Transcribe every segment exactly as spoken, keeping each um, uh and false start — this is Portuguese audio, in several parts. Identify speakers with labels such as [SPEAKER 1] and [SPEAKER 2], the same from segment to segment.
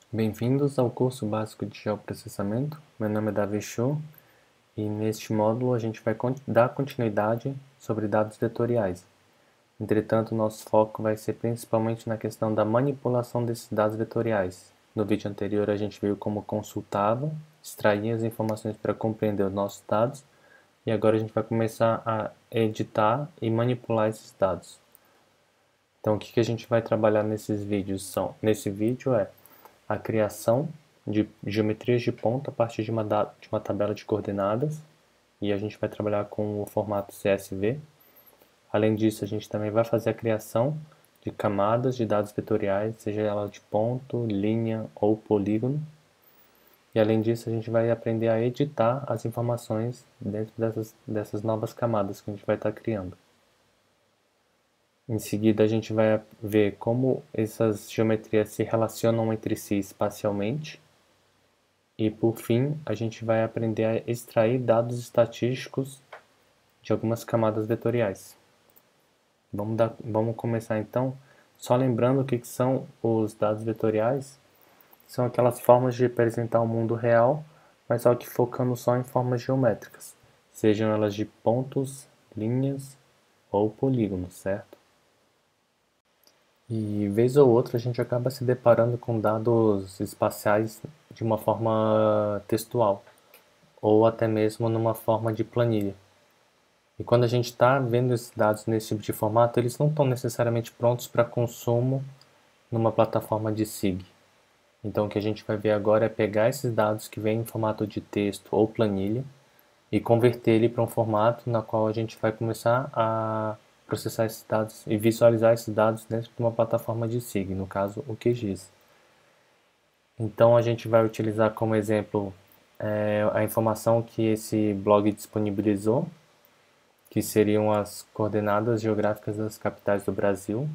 [SPEAKER 1] Bem-vindos ao curso básico de geoprocessamento. Meu nome é Davi Chu e neste módulo a gente vai dar continuidade sobre dados vetoriais. Entretanto, nosso foco vai ser principalmente na questão da manipulação desses dados vetoriais. No vídeo anterior a gente viu como consultava, extraía as informações para compreender os nossos dados e agora a gente vai começar a editar e manipular esses dados. Então, o que, que a gente vai trabalhar nesses vídeos são, nesse vídeo é a criação de geometrias de ponta a partir de uma, de uma tabela de coordenadas, e a gente vai trabalhar com o formato C S V. Além disso, a gente também vai fazer a criação de camadas de dados vetoriais, seja ela de ponto, linha ou polígono. E além disso, a gente vai aprender a editar as informações dentro dessas, dessas novas camadas que a gente vai estar criando. Em seguida, a gente vai ver como essas geometrias se relacionam entre si espacialmente. E, por fim, a gente vai aprender a extrair dados estatísticos de algumas camadas vetoriais. Vamos, dar, vamos começar, então, só lembrando o que são os dados vetoriais. São aquelas formas de representar o mundo real, mas só que focando só em formas geométricas, sejam elas de pontos, linhas ou polígonos, certo? E vez ou outra a gente acaba se deparando com dados espaciais de uma forma textual, ou até mesmo numa forma de planilha. E quando a gente está vendo esses dados nesse tipo de formato, eles não estão necessariamente prontos para consumo numa plataforma de S I G. Então o que a gente vai ver agora é pegar esses dados que vêm em formato de texto ou planilha e converter ele para um formato na qual a gente vai começar a processar esses dados e visualizar esses dados dentro de uma plataforma de S I G, no caso o Q G I S. Então a gente vai utilizar como exemplo é, a informação que esse blog disponibilizou, que seriam as coordenadas geográficas das capitais do Brasil.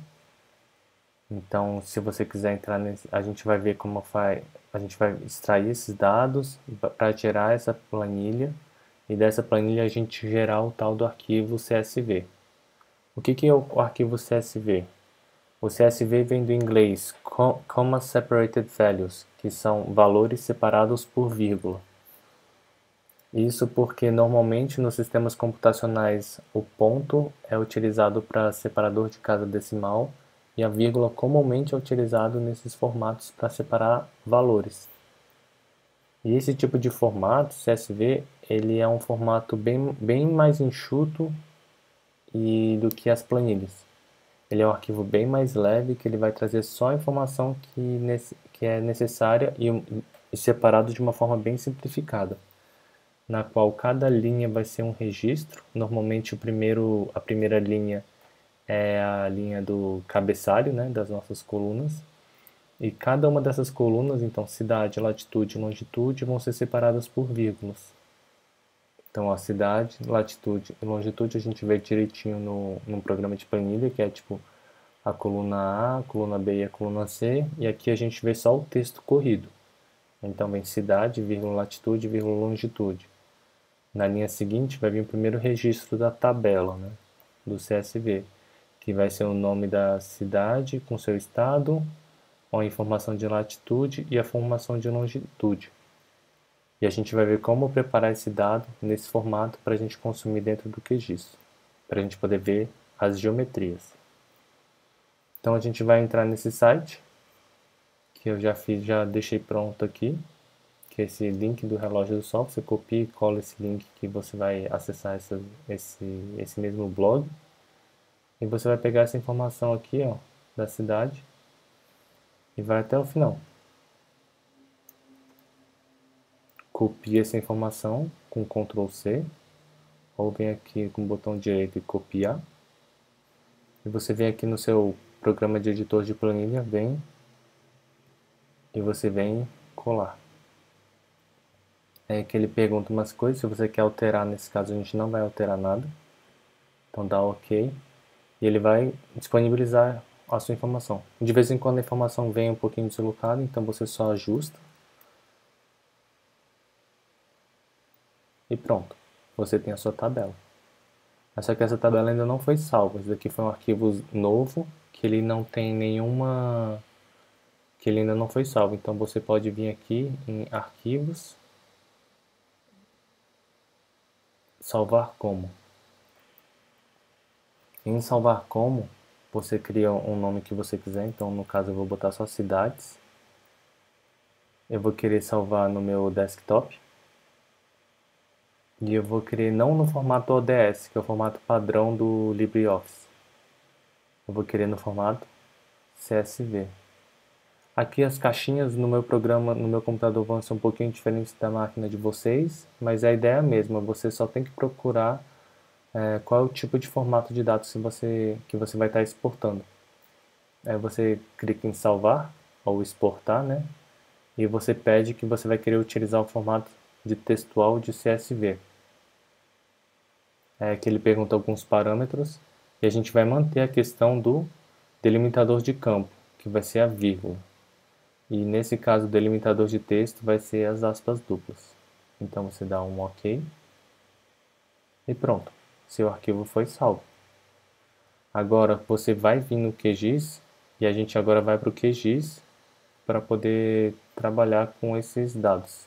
[SPEAKER 1] Então, se você quiser entrar nesse, a gente vai ver como faz, a gente vai extrair esses dados para gerar essa planilha e dessa planilha a gente gerar o tal do arquivo C S V. O que, que é o arquivo C S V? O C S V vem do inglês Comma Separated Values, que são valores separados por vírgula. Isso porque normalmente nos sistemas computacionais o ponto é utilizado para separador de casa decimal e a vírgula comumente é utilizado nesses formatos para separar valores. E esse tipo de formato, C S V, ele é um formato bem, bem mais enxuto e, do que as planilhas. Ele é um arquivo bem mais leve, que ele vai trazer só a informação que, nesse, que é necessária e, e separado de uma forma bem simplificada, na qual cada linha vai ser um registro. Normalmente o primeiro, a primeira linha é a linha do cabeçalho, né, das nossas colunas. E cada uma dessas colunas, então cidade, latitude e longitude, vão ser separadas por vírgulas. Então a cidade, latitude e longitude a gente vê direitinho no, no programa de planilha, que é tipo a coluna A, a coluna B e a coluna C, e aqui a gente vê só o texto corrido. Então vem cidade, vírgula, latitude, vírgula, longitude. Na linha seguinte vai vir o primeiro registro da tabela, né, do C S V, que vai ser o nome da cidade com seu estado, a informação de latitude e a informação de longitude. E a gente vai ver como preparar esse dado nesse formato para a gente consumir dentro do Q G I S, para a gente poder ver as geometrias. Então a gente vai entrar nesse site, que eu já fiz, já deixei pronto aqui, que é esse link do relógio do sol. Você copia e cola esse link que você vai acessar essa, esse, esse mesmo blog. E você vai pegar essa informação aqui, ó, da cidade, e vai até o final. Copia essa informação com control C, ou vem aqui com o botão direito e copiar. E você vem aqui no seu programa de editor de planilha, vem, e você vem colar. É que ele pergunta umas coisas, se você quer alterar, nesse caso a gente não vai alterar nada. Então dá OK, e ele vai disponibilizar a sua informação. De vez em quando a informação vem um pouquinho deslocada, então você só ajusta. E pronto, você tem a sua tabela. Só que essa tabela ainda não foi salva. Esse daqui foi um arquivo novo, que ele não tem nenhuma... que ele ainda não foi salvo. Então você pode vir aqui em arquivos, salvar como. Em salvar como, você cria um nome que você quiser, então no caso eu vou botar só cidades. Eu vou querer salvar no meu desktop. E eu vou querer não no formato O D S, que é o formato padrão do LibreOffice. Eu vou querer no formato C S V. Aqui as caixinhas no meu programa, no meu computador vão ser um pouquinho diferentes da máquina de vocês, mas a ideia é a mesma, você só tem que procurar é, qual é o tipo de formato de dados que você, que você vai estar exportando. Aí você clica em salvar, ou exportar, né? E você pede que você vai querer utilizar o formato de textual de C S V. É, que ele pergunta alguns parâmetros, e a gente vai manter a questão do delimitador de campo, que vai ser a vírgula. E nesse caso, o delimitador de texto vai ser as aspas duplas. Então você dá um OK e pronto, seu arquivo foi salvo. Agora você vai vir no Q G I S e a gente agora vai para o Q G I S para poder trabalhar com esses dados.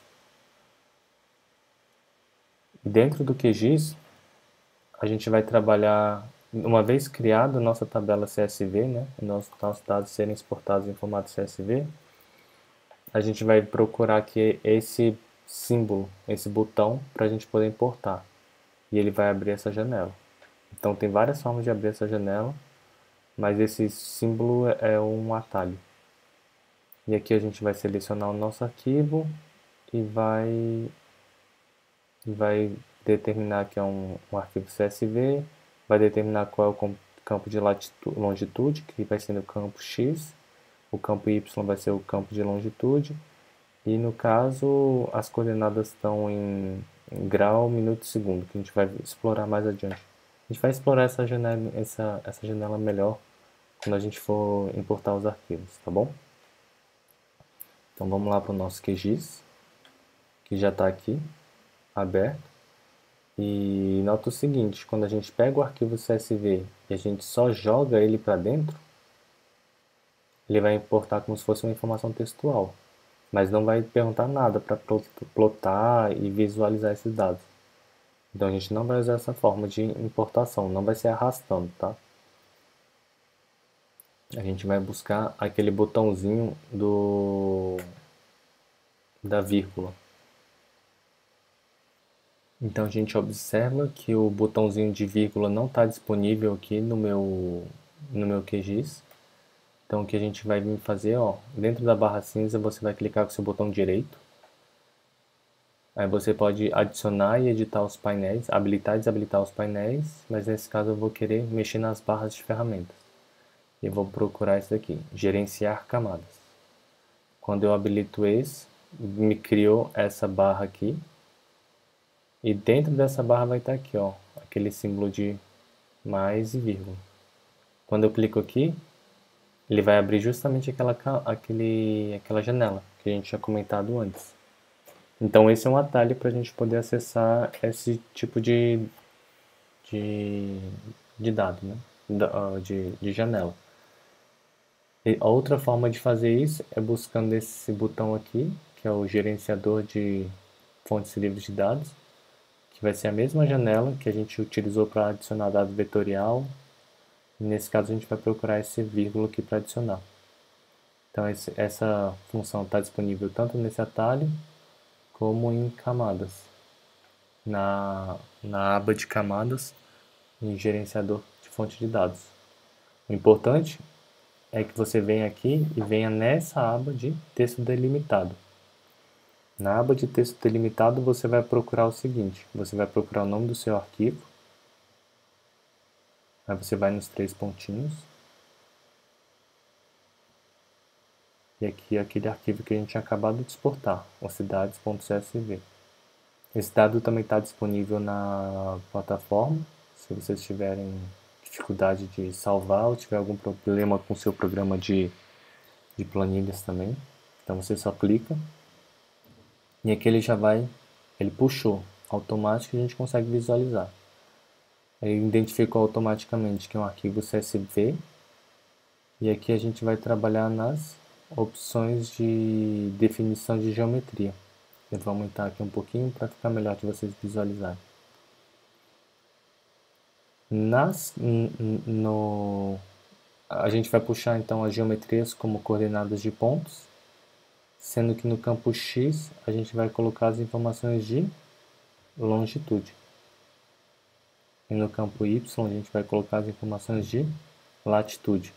[SPEAKER 1] E dentro do Q G I S, a gente vai trabalhar, uma vez criada a nossa tabela C S V, né, nossos, nossos dados serem exportados em formato C S V, a gente vai procurar aqui esse símbolo, esse botão, para a gente poder importar. E ele vai abrir essa janela. Então tem várias formas de abrir essa janela, mas esse símbolo é um atalho. E aqui a gente vai selecionar o nosso arquivo e vai, e vai determinar que é um, um arquivo C S V, vai determinar qual é o campo de latitude, longitude, que vai ser no campo X, o campo Y vai ser o campo de longitude, e no caso as coordenadas estão em, em grau, minuto e segundo, que a gente vai explorar mais adiante. A gente vai explorar essa janela, essa, essa janela melhor quando a gente for importar os arquivos, tá bom? Então vamos lá para o nosso Q G I S, que já está aqui, aberto. E nota o seguinte, quando a gente pega o arquivo C S V e a gente só joga ele para dentro, ele vai importar como se fosse uma informação textual, mas não vai perguntar nada para plotar e visualizar esses dados. Então a gente não vai usar essa forma de importação, não vai ser arrastando, tá? A gente vai buscar aquele botãozinho do da vírgula. Então a gente observa que o botãozinho de vírgula não está disponível aqui no meu, no meu Q G I S. Então o que a gente vai vir fazer, ó, dentro da barra cinza você vai clicar com o seu botão direito. Aí você pode adicionar e editar os painéis, habilitar e desabilitar os painéis, mas nesse caso eu vou querer mexer nas barras de ferramentas. E vou procurar isso aqui, gerenciar camadas. Quando eu habilito esse, me criou essa barra aqui. E dentro dessa barra vai estar aqui, ó, aquele símbolo de mais e vírgula. Quando eu clico aqui, ele vai abrir justamente aquela, aquele, aquela janela que a gente tinha comentado antes. Então esse é um atalho para a gente poder acessar esse tipo de, de, de dado, né? de, de janela. E a outra forma de fazer isso é buscando esse botão aqui, que é o gerenciador de fontes livres de dados, que vai ser a mesma janela que a gente utilizou para adicionar dado vetorial. E nesse caso a gente vai procurar esse vírgula aqui para adicionar. Então esse, essa função está disponível tanto nesse atalho como em camadas. Na, na aba de camadas em gerenciador de fonte de dados. O importante é que você venha aqui e venha nessa aba de texto delimitado. Na aba de texto delimitado você vai procurar o seguinte, você vai procurar o nome do seu arquivo, aí você vai nos três pontinhos, e aqui é aquele arquivo que a gente tinha acabado de exportar, o cidades.csv. Esse dado também está disponível na plataforma, se vocês tiverem dificuldade de salvar ou tiver algum problema com o seu programa de, de planilhas também. Então você só clica e aqui ele já vai, ele puxou automático e a gente consegue visualizar. Ele identificou automaticamente que é um arquivo C S V e aqui a gente vai trabalhar nas opções de definição de geometria. Eu vou aumentar aqui um pouquinho para ficar melhor de vocês visualizarem. Nas, no, a gente vai puxar então as geometrias como coordenadas de pontos, sendo que no campo X a gente vai colocar as informações de longitude. E no campo Y a gente vai colocar as informações de latitude.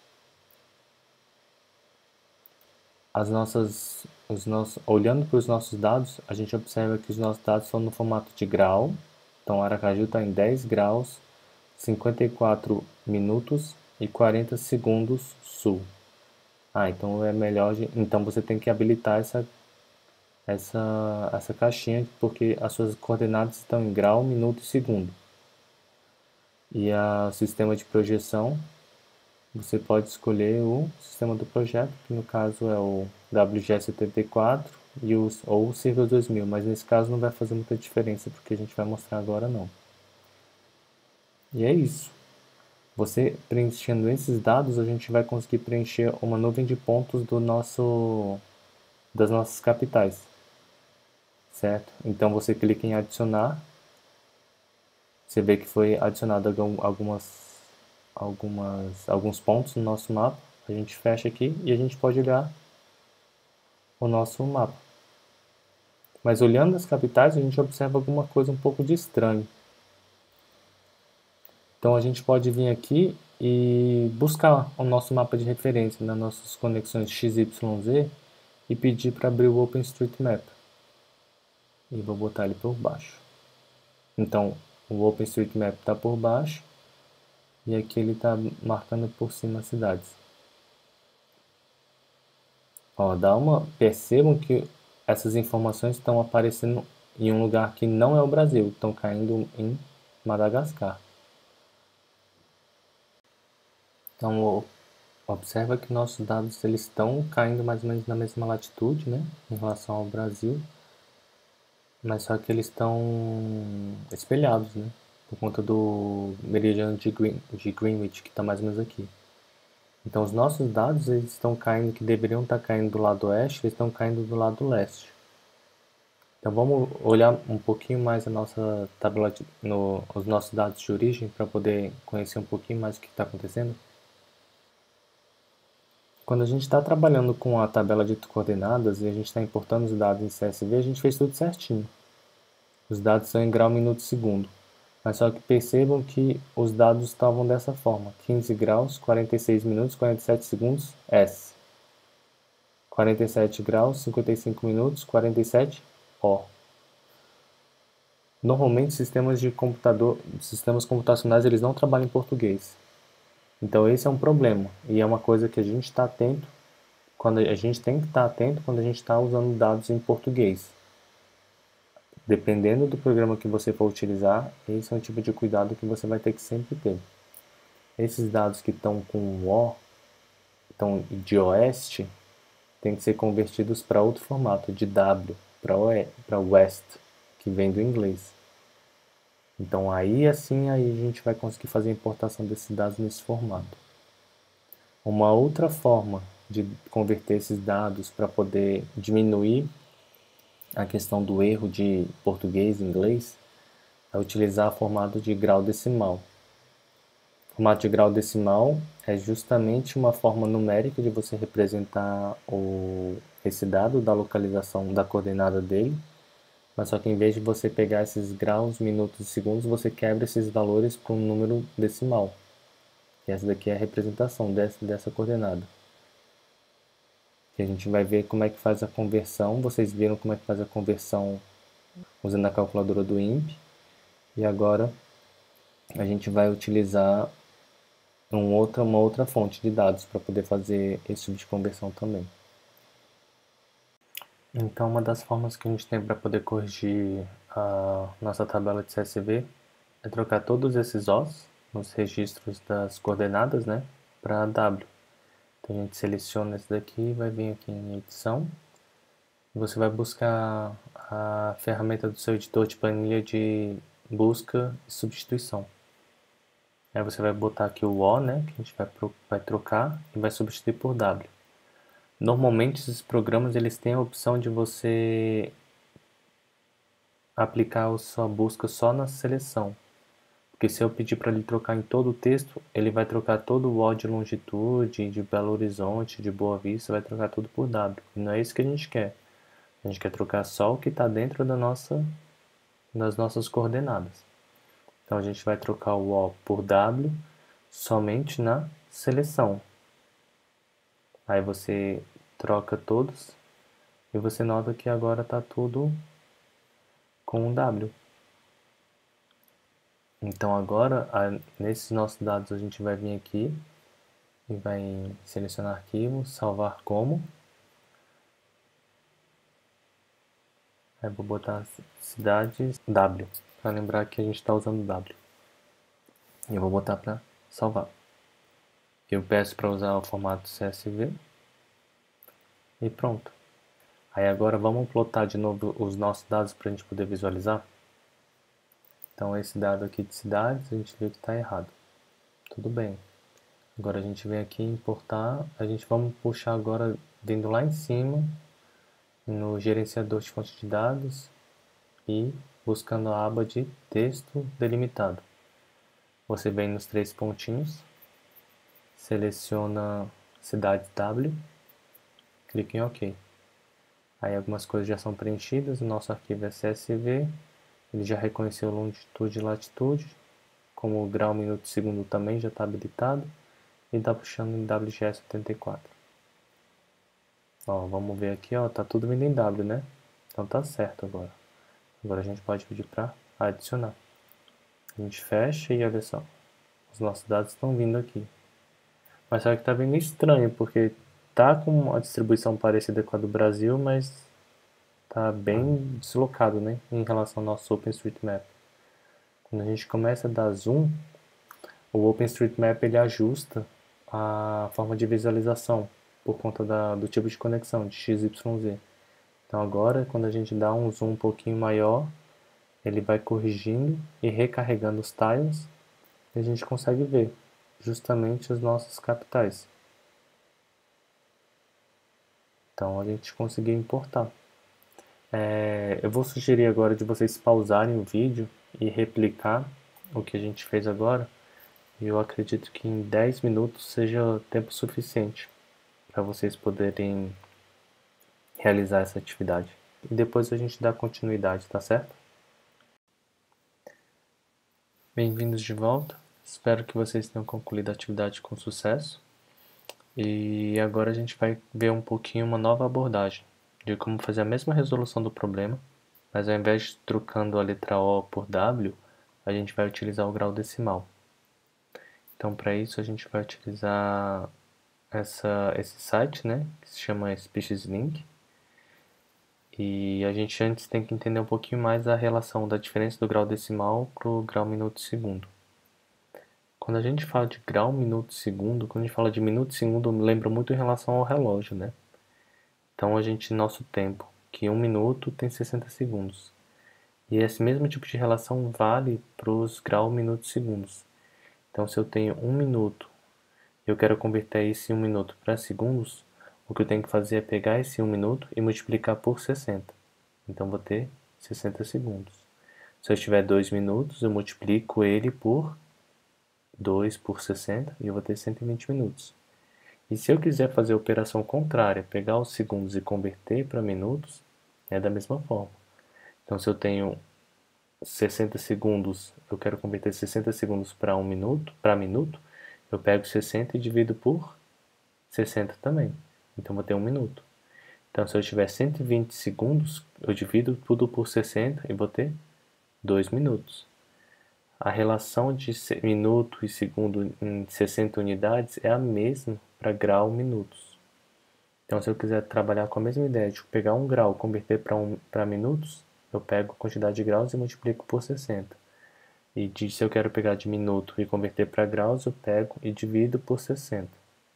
[SPEAKER 1] As nossas, os nossos, olhando para os nossos dados, a gente observa que os nossos dados são no formato de grau. Então Aracaju está em dez graus, cinquenta e quatro minutos e quarenta segundos sul. Ah, então é melhor, então você tem que habilitar essa, essa, essa caixinha, porque as suas coordenadas estão em grau, minuto e segundo. E o sistema de projeção, você pode escolher o sistema do projeto, que no caso é o W G setenta e quatro e os, ou o Civil dois mil, mas nesse caso não vai fazer muita diferença, porque a gente vai mostrar agora não. E é isso. Você preenchendo esses dados, a gente vai conseguir preencher uma nuvem de pontos do nosso, das nossas capitais, certo? Então você clica em adicionar, você vê que foi adicionado algumas, algumas, alguns pontos no nosso mapa, a gente fecha aqui e a gente pode olhar o nosso mapa. Mas olhando as capitais, a gente observa alguma coisa um pouco de estranho. Então a gente pode vir aqui e buscar o nosso mapa de referência nas nossas conexões X Y Z e pedir para abrir o OpenStreetMap. E vou botar ele por baixo. Então o OpenStreetMap está por baixo e aqui ele está marcando por cima as cidades. Ó, dá uma, percebam que essas informações estão aparecendo em um lugar que não é o Brasil, estão caindo em Madagascar. Então, observa que nossos dados eles estão caindo mais ou menos na mesma latitude, né, em relação ao Brasil, mas só que eles estão espelhados, né, por conta do meridiano de, Green, de Greenwich, que está mais ou menos aqui. Então, os nossos dados eles estão caindo, que deveriam estar caindo do lado oeste, eles estão caindo do lado leste. Então, vamos olhar um pouquinho mais a nossa tabela, de, no, os nossos dados de origem, para poder conhecer um pouquinho mais o que está acontecendo. Quando a gente está trabalhando com a tabela de coordenadas e a gente está importando os dados em C S V, a gente fez tudo certinho. Os dados são em grau, minuto e segundo. Mas só que percebam que os dados estavam dessa forma. quinze graus, quarenta e seis minutos, quarenta e sete segundos, S. quarenta e sete graus, cinquenta e cinco minutos, quarenta e sete, O. Normalmente, sistemas de computador, sistemas computacionais, eles não trabalham em português. Então esse é um problema e é uma coisa que a gente está atento, quando a gente tem que estar atento quando a gente está usando dados em português. Dependendo do programa que você for utilizar, esse é um tipo de cuidado que você vai ter que sempre ter. Esses dados que estão com O, estão de oeste, tem que ser convertidos para outro formato, de W, para West, que vem do inglês. Então aí assim aí a gente vai conseguir fazer a importação desses dados nesse formato. Uma outra forma de converter esses dados para poder diminuir a questão do erro de português e inglês é utilizar o formato de grau decimal. O formato de grau decimal é justamente uma forma numérica de você representar o, esse dado da localização da coordenada dele, mas só que em vez de você pegar esses graus, minutos e segundos, você quebra esses valores para um número decimal. E essa daqui é a representação dessa, dessa coordenada. E a gente vai ver como é que faz a conversão. Vocês viram como é que faz a conversão usando a calculadora do I N P. E agora a gente vai utilizar um outra, uma outra fonte de dados para poder fazer esse tipo de conversão também. Então, uma das formas que a gente tem para poder corrigir a nossa tabela de C S V é trocar todos esses Os nos registros das coordenadas, né, para W. Então, a gente seleciona esse daqui, vai vir aqui em edição, e você vai buscar a ferramenta do seu editor de planilha de busca e substituição. Aí você vai botar aqui o O, né, que a gente vai, vai trocar, e vai substituir por W. Normalmente esses programas eles têm a opção de você aplicar a sua busca só na seleção. Porque se eu pedir para ele trocar em todo o texto, ele vai trocar todo o O de longitude, de Belo Horizonte, de Boa Vista, vai trocar tudo por W. E não é isso que a gente quer. A gente quer trocar só o que está dentro da nossa, das nossas coordenadas. Então a gente vai trocar o O por W somente na seleção. Aí você troca todos e você nota que agora está tudo com um W. Então agora, nesses nossos dados, a gente vai vir aqui e vai selecionar arquivo, salvar como. Aí vou botar cidades W, para lembrar que a gente está usando W. E eu vou botar para salvar. Eu peço para usar o formato C S V. E pronto. Aí agora vamos plotar de novo os nossos dados para a gente poder visualizar. Então esse dado aqui de cidades, a gente viu que está errado. Tudo bem. Agora a gente vem aqui importar, a gente vamos puxar agora, vindo lá em cima, no gerenciador de fonte de dados e buscando a aba de texto delimitado. Você vem nos três pontinhos, seleciona cidade W, clica em OK. Aí algumas coisas já são preenchidas, o nosso arquivo é C S V, ele já reconheceu longitude e latitude, como o grau, minuto e segundo também já está habilitado, e está puxando em W G S oitenta e quatro. Ó, vamos ver aqui, ó, tá tudo vindo em W, né? Então tá certo agora. Agora a gente pode pedir para adicionar. A gente fecha e olha só, os nossos dados estão vindo aqui. Mas só que tá vindo estranho, porque tá com uma distribuição parecida com a do Brasil, mas tá bem deslocado, né, em relação ao nosso OpenStreetMap. Quando a gente começa a dar zoom, o OpenStreetMap ele ajusta a forma de visualização por conta da, do tipo de conexão, de X Y Z. Então agora, quando a gente dá um zoom um pouquinho maior, ele vai corrigindo e recarregando os tiles e a gente consegue ver justamente as nossas capitais. Então a gente conseguiu importar. É, eu vou sugerir agora de vocês pausarem o vídeo e replicar o que a gente fez agora. E eu acredito que em dez minutos seja tempo suficiente para vocês poderem realizar essa atividade. E depois a gente dá continuidade, tá certo? Bem-vindos de volta. Espero que vocês tenham concluído a atividade com sucesso. E agora a gente vai ver um pouquinho uma nova abordagem de como fazer a mesma resolução do problema, mas ao invés de trocando a letra O por W, a gente vai utilizar o grau decimal. Então, para isso, a gente vai utilizar essa, esse site, né, que se chama SpechiesLink. E a gente antes tem que entender um pouquinho mais a relação da diferença do grau decimal para o grau minuto segundo. Quando a gente fala de grau, minuto, segundo, quando a gente fala de minuto, segundo, lembra muito em relação ao relógio, né? Então, a gente, nosso tempo, que um minuto tem sessenta segundos. E esse mesmo tipo de relação vale para os grau, minuto, segundos. Então, se eu tenho um minuto e eu quero converter esse um minuto para segundos, o que eu tenho que fazer é pegar esse um minuto e multiplicar por sessenta. Então, vou ter sessenta segundos. Se eu tiver dois minutos, eu multiplico ele por dois por sessenta e eu vou ter cento e vinte minutos. E se eu quiser fazer a operação contrária, pegar os segundos e converter para minutos, é da mesma forma. Então, se eu tenho sessenta segundos, eu quero converter sessenta segundos para um minuto, para minuto, eu pego sessenta e divido por sessenta também. Então, vou ter um minuto. Então, se eu tiver cento e vinte segundos, eu divido tudo por sessenta e vou ter dois minutos. A relação de minuto e segundo em sessenta unidades é a mesma para grau minutos. Então, se eu quiser trabalhar com a mesma ideia de pegar um grau e converter para um, para minutos, eu pego a quantidade de graus e multiplico por sessenta. E de, se eu quero pegar de minuto e converter para graus, eu pego e divido por sessenta.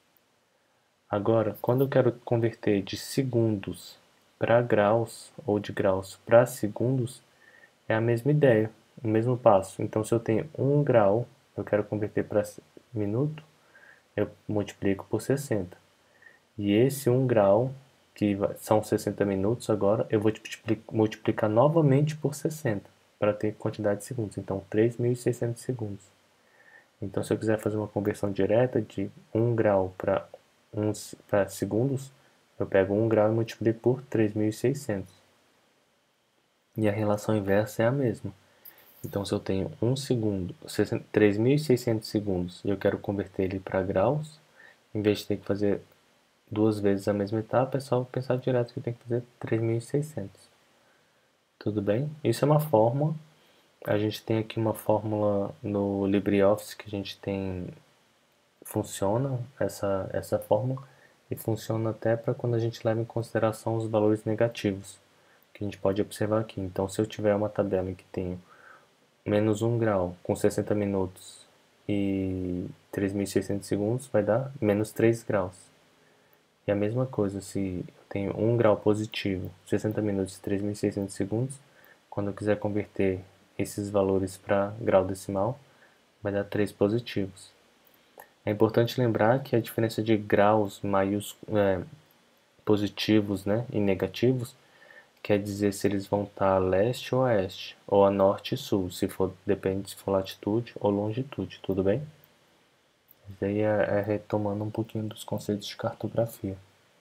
[SPEAKER 1] Agora, quando eu quero converter de segundos para graus, ou de graus para segundos, é a mesma ideia, o mesmo passo. Então, se eu tenho um grau, eu quero converter para minuto, eu multiplico por sessenta. E esse um grau, que são sessenta minutos agora, eu vou multiplicar novamente por sessenta, para ter quantidade de segundos. Então, três mil e seiscentos segundos. Então, se eu quiser fazer uma conversão direta de um grau para segundos, eu pego um grau e multiplico por três mil e seiscentos. E a relação inversa é a mesma. Então, se eu tenho um segundo, três mil e seiscentos segundos, e eu quero converter ele para graus, em vez de ter que fazer duas vezes a mesma etapa, é só pensar direto que tem que fazer três mil e seiscentos. Tudo bem? Isso é uma fórmula. A gente tem aqui uma fórmula no LibreOffice que a gente tem, funciona essa, essa fórmula, e funciona até para quando a gente leva em consideração os valores negativos, que a gente pode observar aqui. Então, se eu tiver uma tabela em que tenho menos um grau com sessenta minutos e três mil e seiscentos segundos, vai dar menos três graus. E a mesma coisa, se eu tenho um grau positivo, sessenta minutos e três mil e seiscentos segundos, quando eu quiser converter esses valores para grau decimal, vai dar três positivos. É importante lembrar que a diferença de graus maiúsculos, é, positivos, né, e negativos quer dizer se eles vão estar a leste ou a oeste, ou a norte e sul, se for, depende se for latitude ou longitude, tudo bem? Isso daí é, é retomando um pouquinho dos conceitos de cartografia.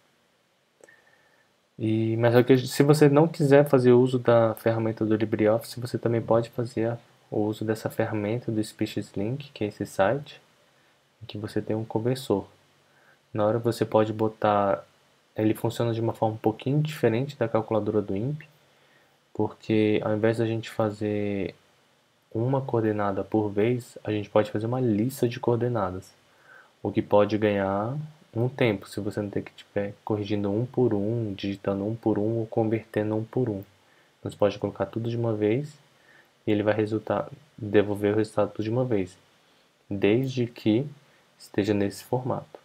[SPEAKER 1] E, mas se você não quiser fazer uso da ferramenta do LibreOffice, você também pode fazer o uso dessa ferramenta do SpeechsLink, que é esse site, em que você tem um conversor. Na hora você pode botar, ele funciona de uma forma um pouquinho diferente da calculadora do I N P, porque ao invés da gente fazer uma coordenada por vez, a gente pode fazer uma lista de coordenadas, o que pode ganhar um tempo, se você não ter que estiver corrigindo um por um, digitando um por um ou convertendo um por um. Você pode colocar tudo de uma vez e ele vai resultar, devolver o resultado tudo de uma vez, desde que esteja nesse formato.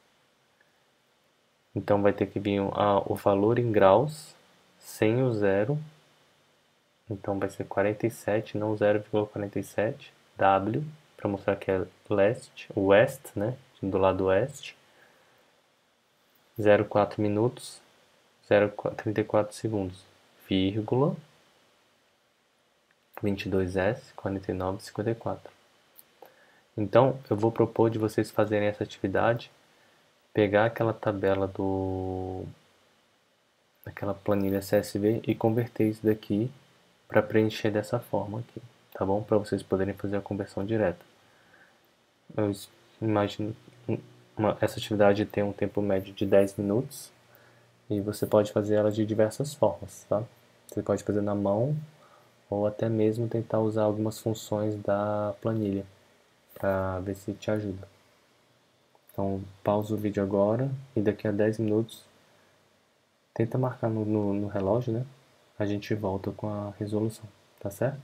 [SPEAKER 1] Então vai ter que vir a, o valor em graus sem o zero. Então vai ser quarenta e sete, não zero vírgula quarenta e sete, W, para mostrar que é leste, west, né, do lado oeste. zero vírgula quatro minutos, zero vírgula trinta e quatro segundos, vírgula, vinte e dois S, quarenta e nove, cinquenta e quatro. Então, eu vou propor de vocês fazerem essa atividade, pegar aquela tabela do, aquela planilha C S V e converter isso daqui para preencher dessa forma aqui, tá bom? Para vocês poderem fazer a conversão direta. Eu imagino uma, essa atividade tem um tempo médio de dez minutos e você pode fazer ela de diversas formas, tá? Você pode fazer na mão ou até mesmo tentar usar algumas funções da planilha para ver se te ajuda. Então, pausa o vídeo agora e daqui a dez minutos tenta marcar no, no, no relógio, né? A gente volta com a resolução, tá certo?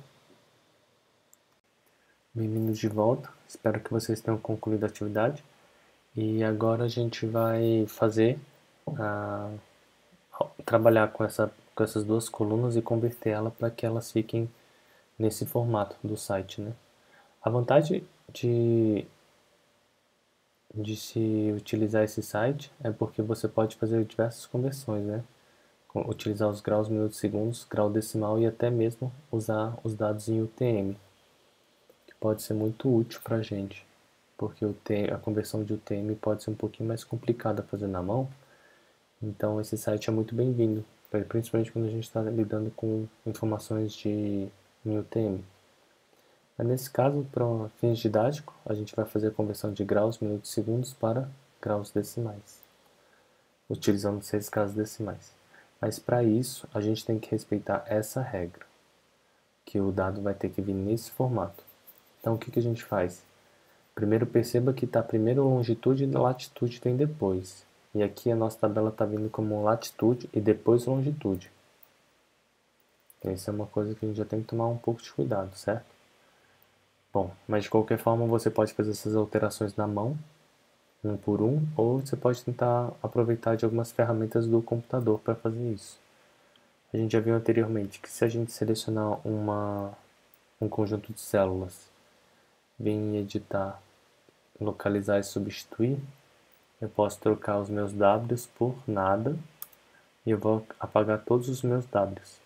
[SPEAKER 1] Bem-vindos de volta, espero que vocês tenham concluído a atividade. E agora a gente vai fazer, a, trabalhar com, essa, com essas duas colunas e converter ela para que elas fiquem nesse formato do site, né? A vantagem de, de se utilizar esse site é porque você pode fazer diversas conversões, né? Utilizar os graus, minutos, segundos, grau decimal e até mesmo usar os dados em U T M, que pode ser muito útil para a gente, porque o T, a conversão de U T M pode ser um pouquinho mais complicada fazer na mão, então esse site é muito bem-vindo, principalmente quando a gente está lidando com informações de em U T M. Mas nesse caso, para fins didáticos, a gente vai fazer a conversão de graus, minutos e segundos para graus decimais, utilizando seis casas decimais. Mas para isso, a gente tem que respeitar essa regra, que o dado vai ter que vir nesse formato. Então, o que, que a gente faz? Primeiro, perceba que está primeiro longitude e latitude vem depois. E aqui a nossa tabela está vindo como latitude e depois longitude. Essa é uma coisa que a gente já tem que tomar um pouco de cuidado, certo? Bom, mas de qualquer forma você pode fazer essas alterações na mão, um por um, ou você pode tentar aproveitar de algumas ferramentas do computador para fazer isso. A gente já viu anteriormente que se a gente selecionar uma, um conjunto de células, vir em editar, localizar e substituir, Eu posso trocar os meus Ws por nada e eu vou apagar todos os meus Ws.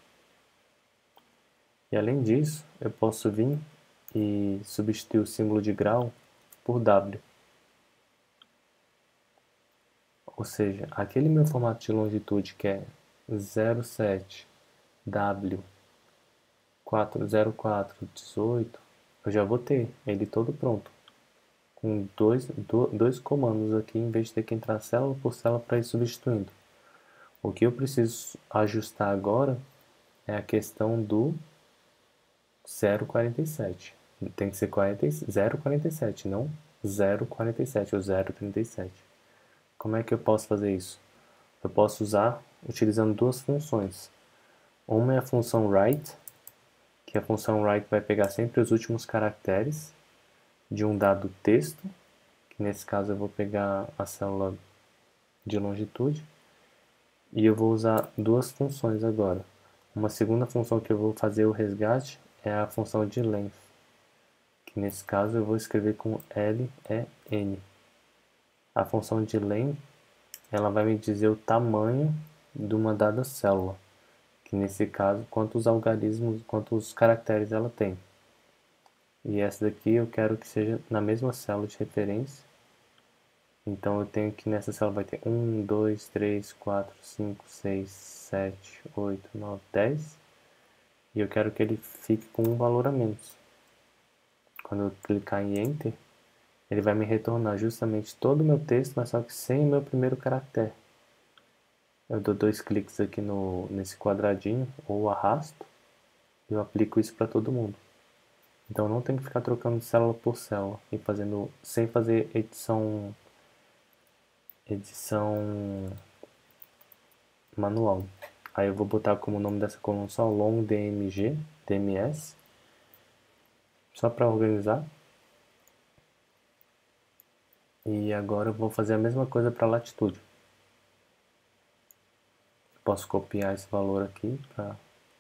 [SPEAKER 1] E além disso, eu posso vir e substituir o símbolo de grau por W. Ou seja, aquele meu formato de longitude que é zero sete W quatro zero quatro dezoito, eu já vou ter ele todo pronto. Com dois, dois comandos aqui, em vez de ter que entrar célula por célula para ir substituindo. O que eu preciso ajustar agora é a questão do zero vírgula quarenta e sete. Tem que ser zero vírgula quarenta e sete, não zero vírgula quarenta e sete ou zero vírgula trinta e sete. Como é que eu posso fazer isso? Eu posso usar utilizando duas funções. Uma é a função write, que a função write vai pegar sempre os últimos caracteres de um dado texto, que nesse caso eu vou pegar a célula de longitude, e eu vou usar duas funções agora. Uma segunda função que eu vou fazer o resgate é a função de length, que nesse caso eu vou escrever com L E N. A função de length, ela vai me dizer o tamanho de uma dada célula, que nesse caso, quantos algarismos, quantos caracteres ela tem. E essa daqui eu quero que seja na mesma célula de referência. Então eu tenho que nessa célula vai ter um, dois, três, quatro, cinco, seis, sete, oito, nove, dez. E eu quero que ele fique com um valor a menos. Quando eu clicar em Enter, ele vai me retornar justamente todo o meu texto, mas só que sem o meu primeiro caractere. Eu dou dois cliques aqui no, nesse quadradinho, ou arrasto, e eu aplico isso para todo mundo. Então eu não tenho que ficar trocando célula por célula e fazendo, sem fazer edição, edição manual. Aí eu vou botar como nome dessa coluna só long dmg, dms, só para organizar. E agora eu vou fazer a mesma coisa para latitude. Posso copiar esse valor aqui pra...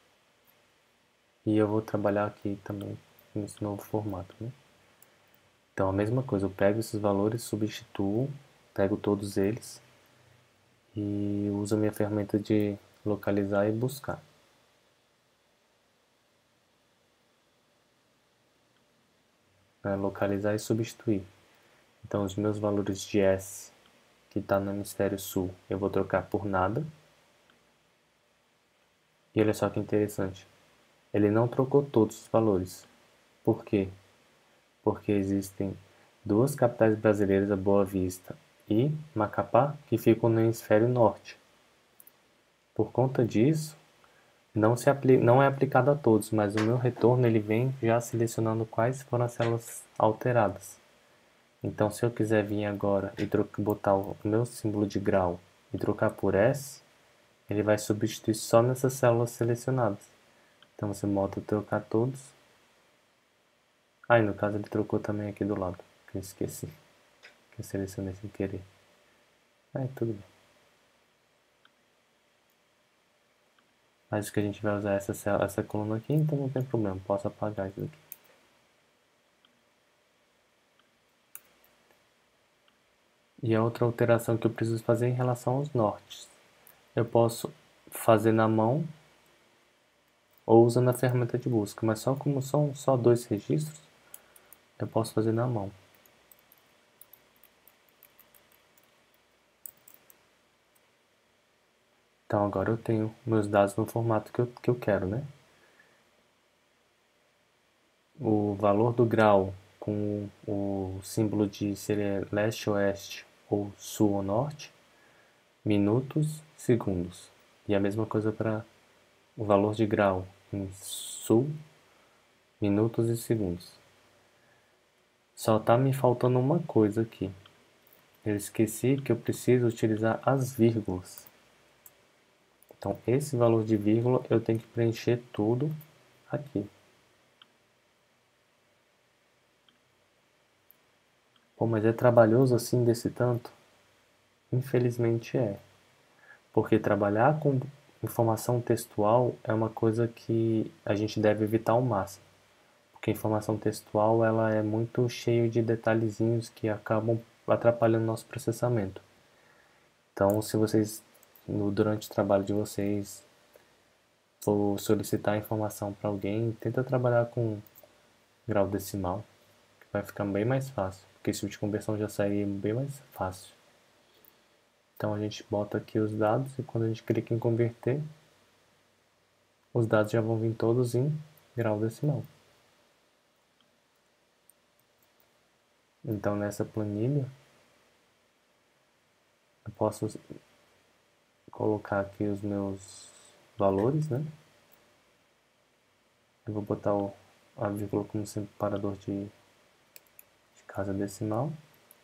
[SPEAKER 1] e eu vou trabalhar aqui também nesse novo formato, né? Então a mesma coisa, eu pego esses valores, substituo, pego todos eles e uso a minha ferramenta de localizar e buscar. É, localizar e substituir. Então os meus valores de S, que está no hemisfério sul, eu vou trocar por nada. E olha só que interessante, ele não trocou todos os valores. Por quê? Porque existem duas capitais brasileiras, a Boa Vista e Macapá, que ficam no hemisfério norte. Por conta disso, não, se aplica, não é aplicado a todos, mas o meu retorno ele vem já selecionando quais foram as células alteradas. Então, se eu quiser vir agora e trocar, botar o meu símbolo de grau e trocar por S, ele vai substituir só nessas células selecionadas. Então, você bota trocar todos. Ah, e no caso ele trocou também aqui do lado, que eu esqueci, que eu selecionei sem querer. Ah, tudo bem. Mas que a gente vai usar essa, célula, essa coluna aqui, então não tem problema, posso apagar isso aqui. E a outra alteração que eu preciso fazer é em relação aos nortes. Eu posso fazer na mão ou usando a ferramenta de busca, mas só como são só dois registros, eu posso fazer na mão. Então agora eu tenho meus dados no formato que eu, que eu quero, né? O valor do grau com o símbolo de se ele é leste-oeste ou sul ou norte, minutos, segundos. E a mesma coisa para o valor de grau em sul, minutos e segundos. Só está me faltando uma coisa aqui. Eu esqueci que eu preciso utilizar as vírgulas. Então, esse valor de vírgula eu tenho que preencher tudo aqui. Pô, mas é trabalhoso assim desse tanto? Infelizmente é. Porque trabalhar com informação textual é uma coisa que a gente deve evitar ao máximo. Porque a informação textual ela é muito cheia de detalhezinhos que acabam atrapalhando o nosso processamento. Então, se vocês, no, durante o trabalho de vocês, for solicitar informação para alguém, tenta trabalhar com grau decimal, que vai ficar bem mais fácil, porque esse tipo de conversão já sai bem mais fácil. Então a gente bota aqui os dados e quando a gente clica em converter, os dados já vão vir todos em grau decimal. Então nessa planilha, eu posso colocar aqui os meus valores, né? Eu vou botar o, a vírgula como separador de, de casa decimal.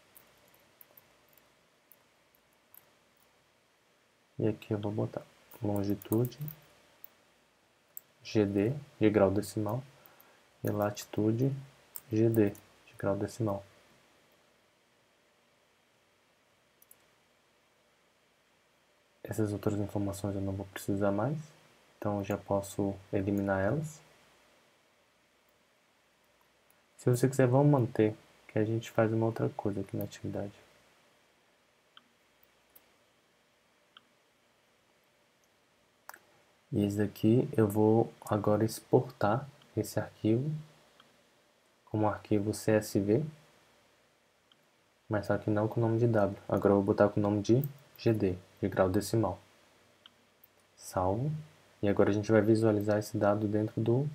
[SPEAKER 1] E aqui eu vou botar longitude, G D, de grau decimal, e latitude, G D, de grau decimal. Essas outras informações eu não vou precisar mais, então eu já posso eliminar elas. Se você quiser, vamos manter, que a gente faz uma outra coisa aqui na atividade. E esse daqui eu vou agora exportar esse arquivo como arquivo C S V, mas só que não com o nome de W. Agora eu vou botar com o nome de G D, de grau decimal. Salvo. E agora a gente vai visualizar esse dado dentro do,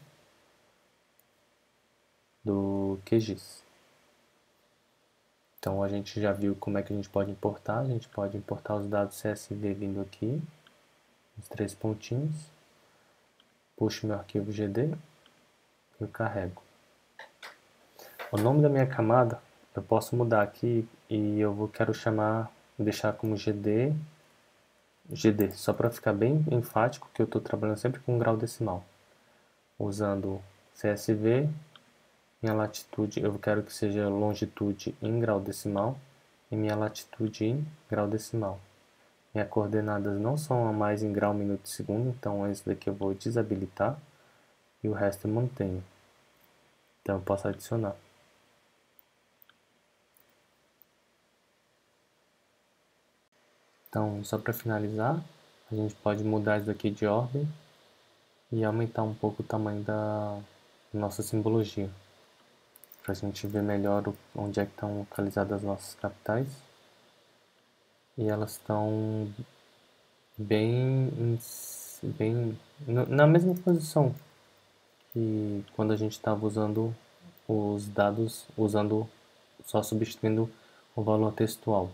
[SPEAKER 1] do Q G I S. Então a gente já viu como é que a gente pode importar. A gente pode importar os dados C S V vindo aqui, os três pontinhos. Puxo meu arquivo G D e carrego. O nome da minha camada eu posso mudar aqui e eu vou, quero chamar, deixar como G D, G D, só para ficar bem enfático que eu estou trabalhando sempre com grau decimal. Usando C S V, minha latitude eu quero que seja longitude em grau decimal e minha latitude em grau decimal. Minhas coordenadas não são a mais em grau, minuto e segundo, então esse daqui eu vou desabilitar e o resto eu mantenho. Então eu posso adicionar. Então, só para finalizar, a gente pode mudar isso daqui de ordem e aumentar um pouco o tamanho da nossa simbologia, para a gente ver melhor onde é que estão localizadas as nossas capitais. E elas estão bem, bem na mesma posição que quando a gente estava usando os dados, usando só substituindo o valor textual.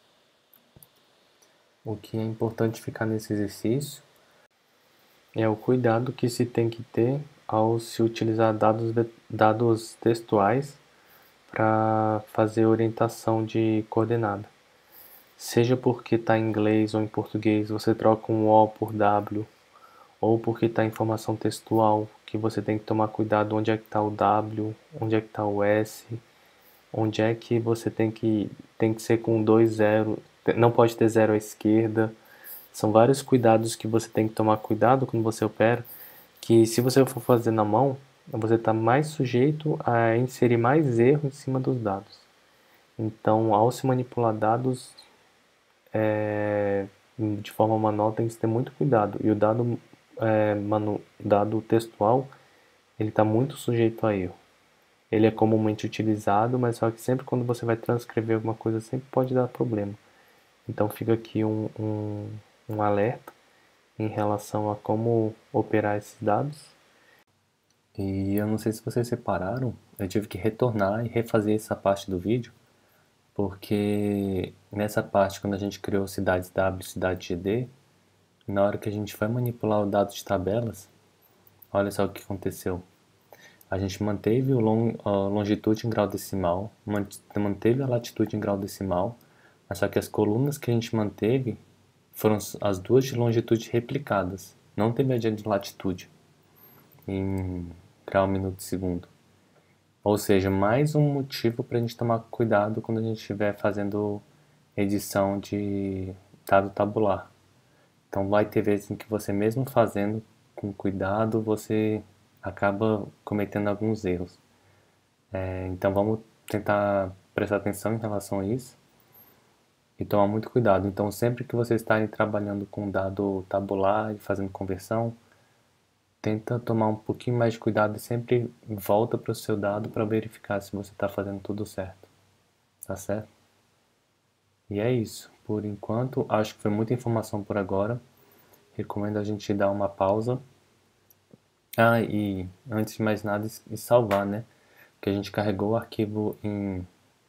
[SPEAKER 1] O que é importante ficar nesse exercício é o cuidado que se tem que ter ao se utilizar dados, dados textuais para fazer orientação de coordenada. Seja porque está em inglês ou em português, você troca um O por W, ou porque está informação textual, que você tem que tomar cuidado onde é que está o W, onde é que está o S, onde é que você tem que, tem que ser com dois zeros, não pode ter zero à esquerda. São vários cuidados que você tem que tomar cuidado quando você opera, que se você for fazer na mão, você está mais sujeito a inserir mais erro em cima dos dados. Então, ao se manipular dados é, de forma manual, tem que ter muito cuidado. E o dado, é, manu, dado textual, ele está muito sujeito a erro. Ele é comumente utilizado, mas só que sempre quando você vai transcrever alguma coisa, sempre pode dar problema. Então fica aqui um, um, um alerta em relação a como operar esses dados. E eu não sei se vocês separaram, eu tive que retornar e refazer essa parte do vídeo, porque nessa parte, quando a gente criou cidades W, cidade G D, na hora que a gente foi manipular o dado de tabelas, olha só o que aconteceu. A gente manteve o long, a longitude em grau decimal, manteve a latitude em grau decimal, mas só que as colunas que a gente manteve foram as duas de longitude replicadas, não teve a de latitude em grau, minuto e segundo. Ou seja, mais um motivo para a gente tomar cuidado quando a gente estiver fazendo edição de dado tabular. Então vai ter vezes em que você mesmo fazendo com cuidado, você acaba cometendo alguns erros. É, então vamos tentar prestar atenção em relação a isso. e tomar muito cuidado. Então, sempre que vocês estarem trabalhando com dado tabular e fazendo conversão, tenta tomar um pouquinho mais de cuidado e sempre volta para o seu dado para verificar se você está fazendo tudo certo. Tá certo? E é isso. Por enquanto, acho que foi muita informação por agora. Recomendo a gente dar uma pausa. Ah, e antes de mais nada, e salvar, né? Porque a gente carregou o arquivo em,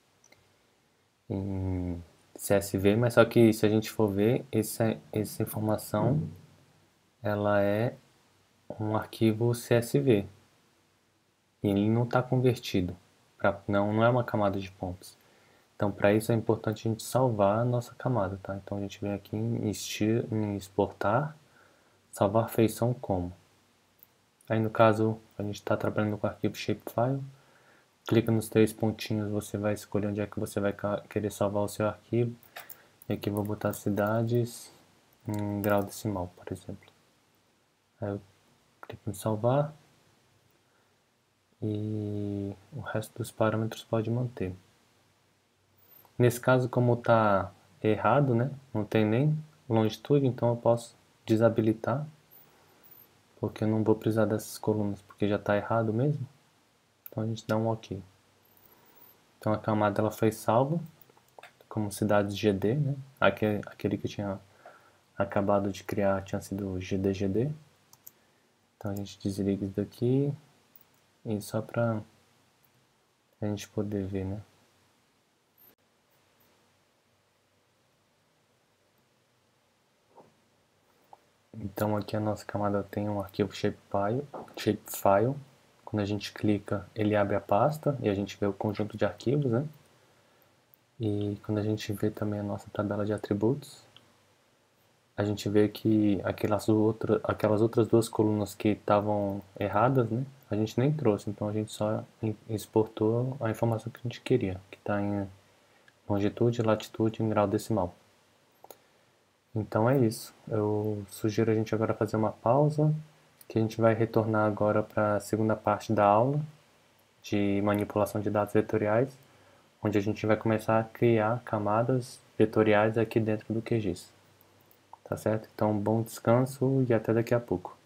[SPEAKER 1] em C S V, mas só que se a gente for ver, essa, essa informação, ela é um arquivo C S V. E ele não está convertido. Pra, não, não é uma camada de pontos. Então, para isso é importante a gente salvar a nossa camada, tá? Então, a gente vem aqui em, em exportar, salvar feição como. Aí, no caso, a gente está trabalhando com o arquivo shapefile. Clica nos três pontinhos, você vai escolher onde é que você vai querer salvar o seu arquivo. E aqui eu vou botar cidades em grau decimal, por exemplo. Aí eu clico em salvar. E o resto dos parâmetros pode manter. Nesse caso, como está errado, né? Não tem nem longitude, então eu posso desabilitar, porque eu não vou precisar dessas colunas, porque já está errado mesmo. Então a gente dá um OK. Então a camada ela foi salva como cidades G D, né? Aquele, aquele que eu tinha acabado de criar tinha sido G D G D. Então a gente desliga isso daqui e só para a gente poder ver, né? Então aqui a nossa camada tem um arquivo shapefile, shapefile. Quando a gente clica, ele abre a pasta e a gente vê o conjunto de arquivos, né? E quando a gente vê também a nossa tabela de atributos, a gente vê que aquelas, outra, aquelas outras duas colunas que estavam erradas, né? A gente nem trouxe, então a gente só exportou a informação que a gente queria, que está em longitude, latitude e em grau decimal. Então é isso. Eu sugiro a gente agora fazer uma pausa, que a gente vai retornar agora para a segunda parte da aula de manipulação de dados vetoriais, onde a gente vai começar a criar camadas vetoriais aqui dentro do Q G I S. Tá certo? Então, bom descanso e até daqui a pouco.